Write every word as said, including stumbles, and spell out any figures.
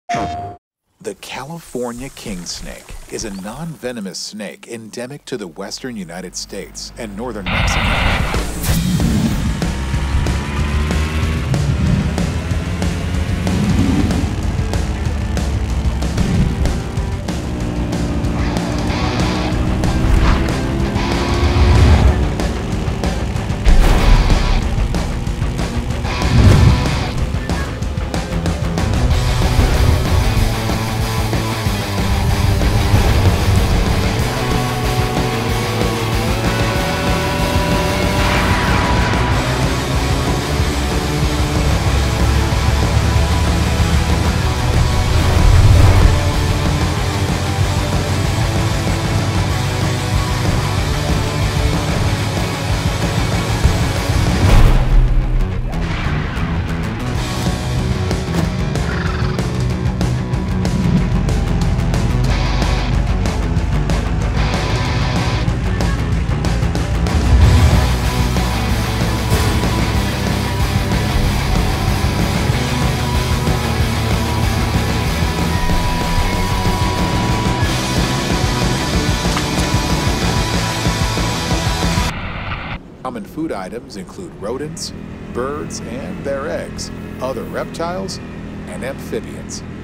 The California king snake is a non-venomous snake endemic to the western United States and northern Mexico. Common food items include rodents, birds and their eggs, other reptiles, and amphibians.